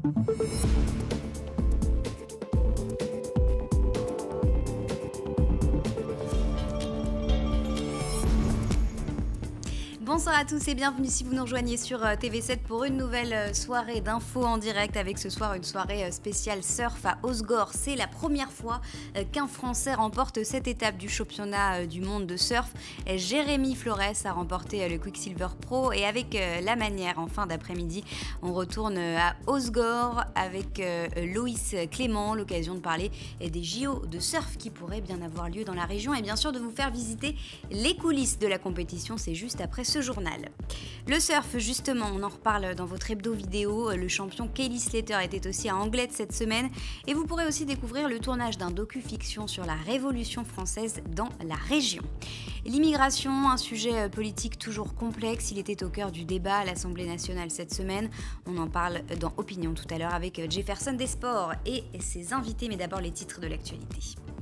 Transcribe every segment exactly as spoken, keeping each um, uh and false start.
Bonsoir à tous et bienvenue si vous nous rejoignez sur T V sept pour une nouvelle soirée d'infos en direct avec ce soir une soirée spéciale surf à Osgore. C'est la première fois qu'un Français remporte cette étape du championnat du monde de surf. Jérémy Flores a remporté le Quicksilver Pro et avec la manière en fin d'après-midi, on retourne à Osgore avec Loïs Clément, l'occasion de parler des J O de surf qui pourraient bien avoir lieu dans la région et bien sûr de vous faire visiter les coulisses de la compétition. C'est juste après ce journal. Le surf, justement, on en reparle dans votre hebdo vidéo. Le champion Kelly Slater était aussi à Anglet cette semaine et vous pourrez aussi découvrir le tournage d'un docu-fiction sur la Révolution française dans la région. L'immigration, un sujet politique toujours complexe, il était au cœur du débat à l'Assemblée nationale cette semaine. On en parle dans Opinion tout à l'heure avec Jefferson des Sports et ses invités, mais d'abord les titres de l'actualité.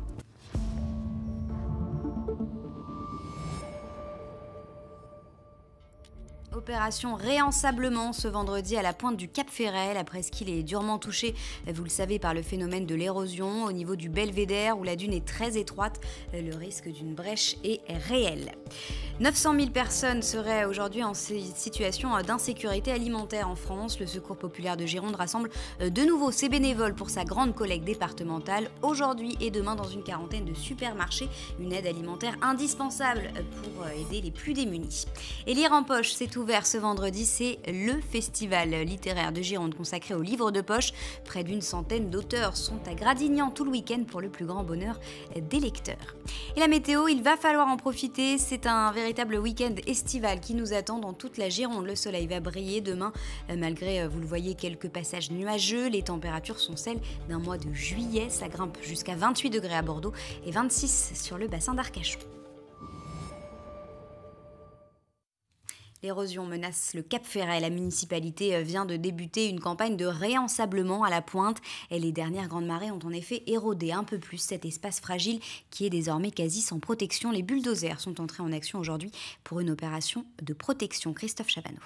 Opération réensablement ce vendredi à la pointe du Cap Ferret. La presqu'île est durement touchée, vous le savez, par le phénomène de l'érosion au niveau du belvédère où la dune est très étroite. Le risque d'une brèche est réel. neuf cent mille personnes seraient aujourd'hui en situation d'insécurité alimentaire en France. Le Secours populaire de Gironde rassemble de nouveau ses bénévoles pour sa grande collecte départementale. Aujourd'hui et demain dans une quarantaine de supermarchés, une aide alimentaire indispensable pour aider les plus démunis. Et Lire en poche, c'est ouvert ce vendredi, c'est le festival littéraire de Gironde consacré aux livres de poche. Près d'une centaine d'auteurs sont à Gradignan tout le week-end pour le plus grand bonheur des lecteurs. Et la météo, il va falloir en profiter, c'est un véritable week-end estival qui nous attend dans toute la Gironde. Le soleil va briller demain, malgré, vous le voyez, quelques passages nuageux. Les températures sont celles d'un mois de juillet, ça grimpe jusqu'à vingt-huit degrés à Bordeaux et vingt-six sur le bassin d'Arcachon. L'érosion menace le Cap Ferret. La municipalité vient de débuter une campagne de réensablement à la pointe. Et les dernières grandes marées ont en effet érodé un peu plus cet espace fragile qui est désormais quasi sans protection. Les bulldozers sont entrés en action aujourd'hui pour une opération de protection. Christophe Chavanneau.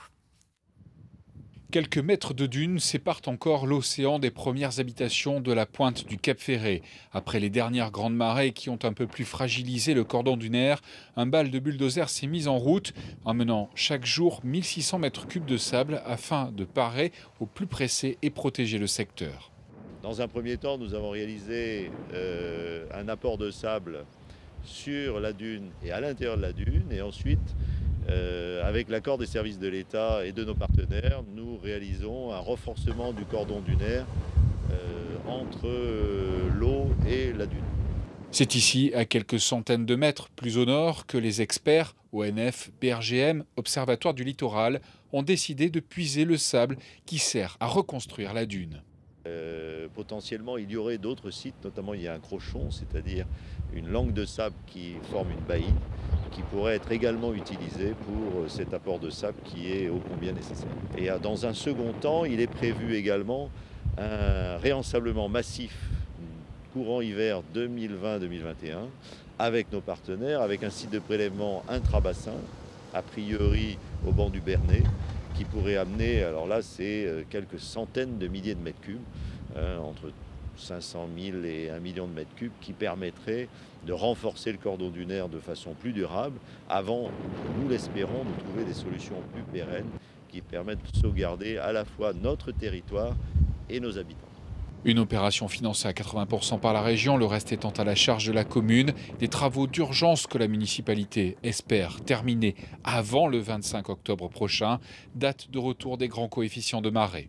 Quelques mètres de dunes séparent encore l'océan des premières habitations de la pointe du Cap Ferret. Après les dernières grandes marées qui ont un peu plus fragilisé le cordon dunaire, un bal de bulldozer s'est mis en route, emmenant chaque jour mille six cents mètres cubes de sable afin de parer au plus pressé et protéger le secteur. Dans un premier temps, nous avons réalisé euh, un apport de sable sur la dune et à l'intérieur de la dune, et ensuite, Euh, avec l'accord des services de l'État et de nos partenaires, nous réalisons un renforcement du cordon dunaire euh, entre euh, l'eau et la dune. C'est ici, à quelques centaines de mètres plus au nord, que les experts, O N F, B R G M, Observatoire du littoral, ont décidé de puiser le sable qui sert à reconstruire la dune. Euh, potentiellement, il y aurait d'autres sites, notamment il y a un crochon, c'est-à-dire une langue de sable qui forme une baillie, qui pourrait être également utilisée pour cet apport de sable qui est ô combien nécessaire. Et dans un second temps, il est prévu également un réensablement massif courant hiver deux mille vingt deux mille vingt et un avec nos partenaires, avec un site de prélèvement intrabassin, a priori au banc du Bernet, qui pourrait amener, alors là c'est quelques centaines de milliers de mètres cubes, hein, entre cinq cent mille et un million de mètres cubes, qui permettrait de renforcer le cordon dunaire de façon plus durable, avant, nous l'espérons, de trouver des solutions plus pérennes qui permettent de sauvegarder à la fois notre territoire et nos habitants. Une opération financée à quatre-vingts pour cent par la région, le reste étant à la charge de la commune. Des travaux d'urgence que la municipalité espère terminer avant le vingt-cinq octobre prochain, date de retour des grands coefficients de marée.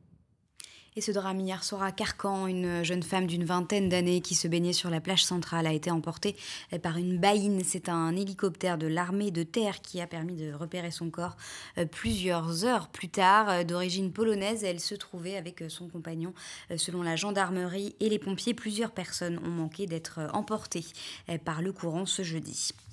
Et ce drame hier soir à Carcan, une jeune femme d'une vingtaine d'années qui se baignait sur la plage centrale a été emportée par une baïne. C'est un hélicoptère de l'armée de terre qui a permis de repérer son corps plusieurs heures plus tard. D'origine polonaise, elle se trouvait avec son compagnon. Selon la gendarmerie et les pompiers, plusieurs personnes ont manqué d'être emportées par le courant ce jeudi.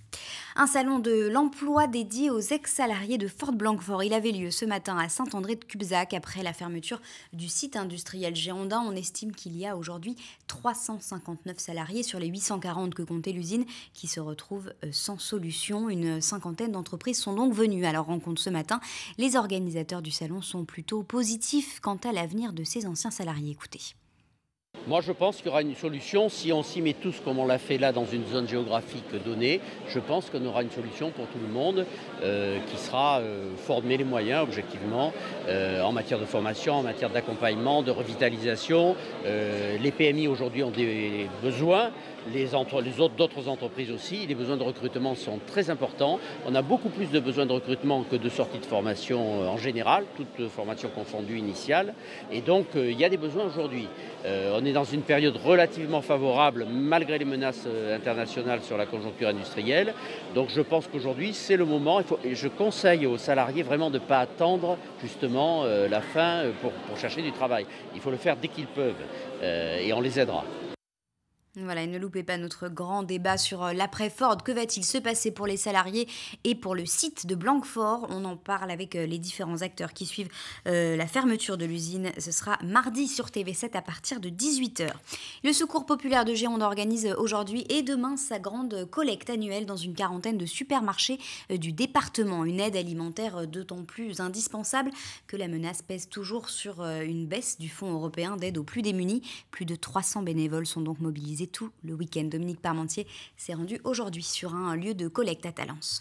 Un salon de l'emploi dédié aux ex-salariés de Fort Blanquefort. Il avait lieu ce matin à Saint-André-de-Cubzac après la fermeture du site industriel girondin. On estime qu'il y a aujourd'hui trois cent cinquante-neuf salariés sur les huit cent quarante que comptait l'usine qui se retrouvent sans solution. Une cinquantaine d'entreprises sont donc venues à leur rencontre ce matin. Les organisateurs du salon sont plutôt positifs quant à l'avenir de ces anciens salariés. Écoutez. Moi, je pense qu'il y aura une solution. Si on s'y met tous comme on l'a fait là dans une zone géographique donnée, je pense qu'on aura une solution pour tout le monde euh, qui sera euh, former les moyens, objectivement, euh, en matière de formation, en matière d'accompagnement, de revitalisation. Euh, les P M I aujourd'hui ont des besoins. Les, entre, les autres, d'autres entreprises aussi. Les besoins de recrutement sont très importants. On a beaucoup plus de besoins de recrutement que de sorties de formation en général, toutes formations confondues initiales. Et donc, euh, il y a des besoins aujourd'hui. Euh, on est dans une période relativement favorable, malgré les menaces internationales sur la conjoncture industrielle. Donc, je pense qu'aujourd'hui, c'est le moment. Il faut, et je conseille aux salariés vraiment de ne pas attendre justement euh, la fin pour, pour chercher du travail. Il faut le faire dès qu'ils peuvent euh, et on les aidera. Voilà, et ne loupez pas notre grand débat sur l'après-Ford. Que va-t-il se passer pour les salariés et pour le site de Blanquefort? On en parle avec les différents acteurs qui suivent euh, la fermeture de l'usine. Ce sera mardi sur T V sept à partir de dix-huit heures. Le Secours populaire de Gironde organise aujourd'hui et demain sa grande collecte annuelle dans une quarantaine de supermarchés du département. Une aide alimentaire d'autant plus indispensable que la menace pèse toujours sur une baisse du Fonds européen d'aide aux plus démunis. Plus de trois cents bénévoles sont donc mobilisés tout le week-end. Dominique Parmentier s'est rendu aujourd'hui sur un lieu de collecte à Talence.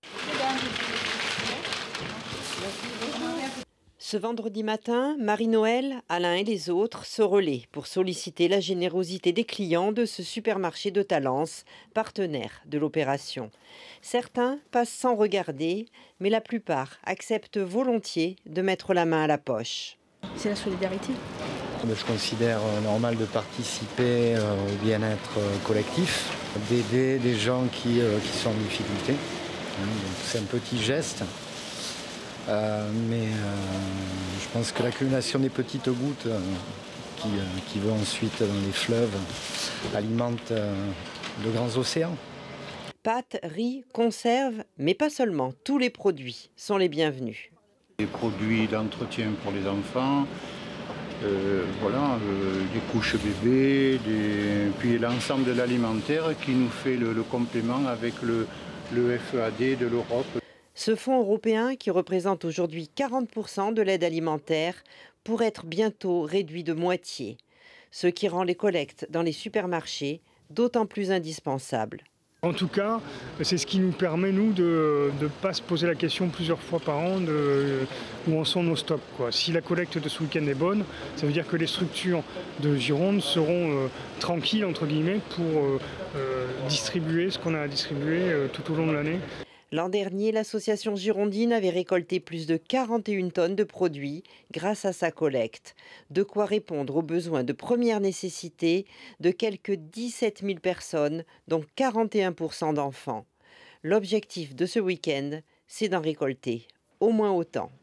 Ce vendredi matin, Marie-Noël, Alain et les autres se relaient pour solliciter la générosité des clients de ce supermarché de Talence, partenaire de l'opération. Certains passent sans regarder, mais la plupart acceptent volontiers de mettre la main à la poche. C'est la solidarité. Je considère normal de participer au bien-être collectif, d'aider des gens qui, qui sont en difficulté. C'est un petit geste, euh, mais euh, je pense que l'accumulation des petites gouttes euh, qui, euh, qui vont ensuite dans les fleuves alimentent euh, de grands océans. Pâtes, riz, conserves, mais pas seulement, tous les produits sont les bienvenus. Des produits d'entretien pour les enfants, euh, voilà, euh, des couches bébés, des... puis l'ensemble de l'alimentaire qui nous fait le, le complément avec le, le F E A D de l'Europe. Ce fonds européen, qui représente aujourd'hui quarante pour cent de l'aide alimentaire, pourrait être bientôt réduit de moitié, ce qui rend les collectes dans les supermarchés d'autant plus indispensables. En tout cas, c'est ce qui nous permet, nous, de ne pas se poser la question plusieurs fois par an de où en sont nos stocks, quoi. Si la collecte de ce week-end est bonne, ça veut dire que les structures de Gironde seront euh, tranquilles, entre guillemets, pour euh, euh, distribuer ce qu'on a à distribuer euh, tout au long de l'année. L'an dernier, l'association girondine avait récolté plus de quarante et une tonnes de produits grâce à sa collecte. De quoi répondre aux besoins de première nécessité de quelques dix-sept mille personnes, dont quarante et un pour cent d'enfants. L'objectif de ce week-end, c'est d'en récolter au moins autant.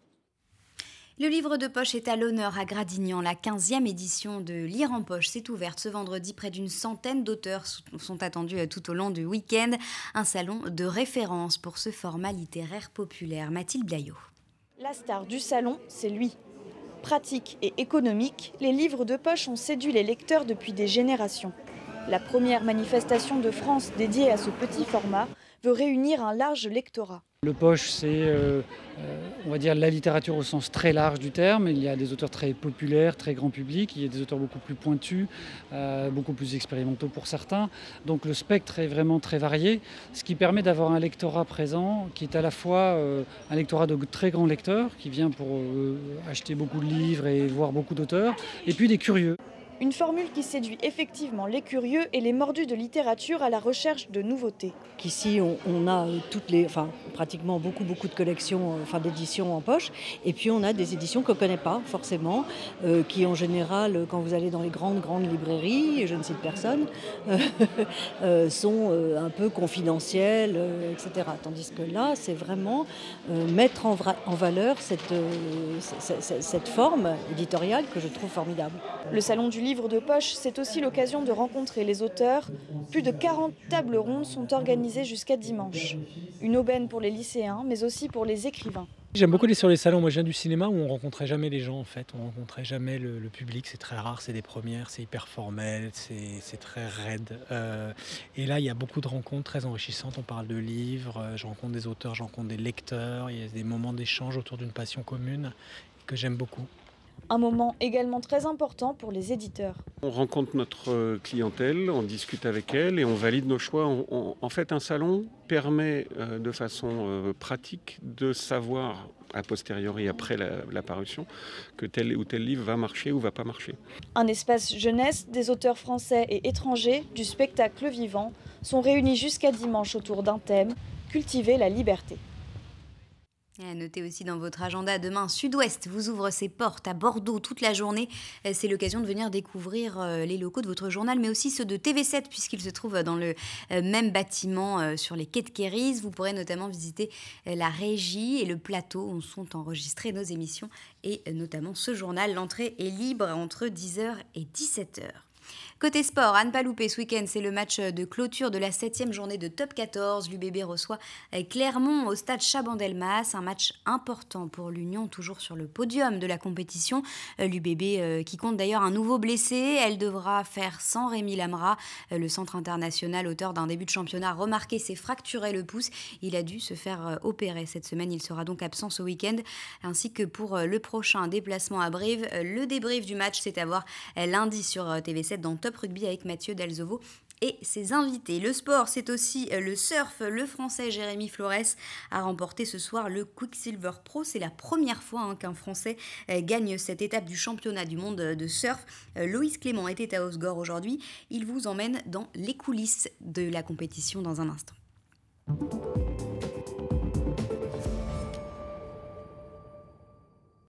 Le livre de poche est à l'honneur à Gradignan. La quinzième édition de Lire en poche s'est ouverte ce vendredi. Près d'une centaine d'auteurs sont attendus tout au long du week-end. Un salon de référence pour ce format littéraire populaire. Mathilde Blaillot. La star du salon, c'est lui. Pratique et économique, les livres de poche ont séduit les lecteurs depuis des générations. La première manifestation de France dédiée à ce petit format veut réunir un large lectorat. Le poche, c'est, euh, euh, on va dire, la littérature au sens très large du terme. Il y a des auteurs très populaires, très grand public. Il y a des auteurs beaucoup plus pointus, euh, beaucoup plus expérimentaux pour certains. Donc le spectre est vraiment très varié, ce qui permet d'avoir un lectorat présent qui est à la fois euh, un lectorat de très grands lecteurs, qui vient pour euh, acheter beaucoup de livres et voir beaucoup d'auteurs, et puis des curieux. Une formule qui séduit effectivement les curieux et les mordus de littérature à la recherche de nouveautés. Ici, on, on a toutes les, enfin, pratiquement beaucoup, beaucoup de collections, enfin, d'éditions en poche. Et puis, on a des éditions qu'on ne connaît pas forcément, euh, qui en général, quand vous allez dans les grandes, grandes librairies, et je ne cite personne, euh, euh, sont euh, un peu confidentielles, euh, et cetera. Tandis que là, c'est vraiment euh, mettre en, vra- en valeur cette, euh, cette, cette forme éditoriale que je trouve formidable. Le salon du livres de poche, c'est aussi l'occasion de rencontrer les auteurs. Plus de quarante tables rondes sont organisées jusqu'à dimanche. Une aubaine pour les lycéens, mais aussi pour les écrivains. J'aime beaucoup aller sur les salons. Moi, je viens du cinéma où on rencontrait jamais les gens, en fait. On rencontrait jamais le, le public. C'est très rare, c'est des premières, c'est hyper formel, c'est très raide. Euh, et là, il y a beaucoup de rencontres très enrichissantes. On parle de livres, euh, je rencontre des auteurs, je rencontre des lecteurs. Il y a des moments d'échange autour d'une passion commune que j'aime beaucoup. Un moment également très important pour les éditeurs. On rencontre notre clientèle, on discute avec elle et on valide nos choix. On, on, en fait, un salon permet euh, de façon euh, pratique de savoir, a posteriori, après la, la parution, que tel ou tel livre va marcher ou va pas marcher. Un espace jeunesse, des auteurs français et étrangers, du spectacle vivant, sont réunis jusqu'à dimanche autour d'un thème, cultiver la liberté. Et à noter aussi dans votre agenda, demain, Sud-Ouest vous ouvre ses portes à Bordeaux toute la journée. C'est l'occasion de venir découvrir les locaux de votre journal, mais aussi ceux de T V sept, puisqu'ils se trouvent dans le même bâtiment sur les quais de Kéris. Vous pourrez notamment visiter la régie et le plateau où sont enregistrées nos émissions, et notamment ce journal. L'entrée est libre entre dix heures et dix-sept heures. Côté sport, à ne pas louper ce week-end, c'est le match de clôture de la septième journée de Top quatorze. L'U B B reçoit Clermont au stade Chabandelmas, un match important pour l'Union, toujours sur le podium de la compétition. L'U B B qui compte d'ailleurs un nouveau blessé, elle devra faire sans Rémi Lamra. Le centre international, auteur d'un début de championnat remarqué, s'est fracturé le pouce. Il a dû se faire opérer cette semaine, il sera donc absent ce week-end, ainsi que pour le prochain déplacement à Brive. Le débrief du match, c'est à voir lundi sur T V sept dans Top Rugby avec Mathieu Dalzovo et ses invités. Le sport, c'est aussi le surf. Le Français Jérémy Flores a remporté ce soir le Quicksilver Pro. C'est la première fois hein, qu'un Français gagne cette étape du championnat du monde de surf. Loïs Clément était à Osgore aujourd'hui. Il vous emmène dans les coulisses de la compétition dans un instant.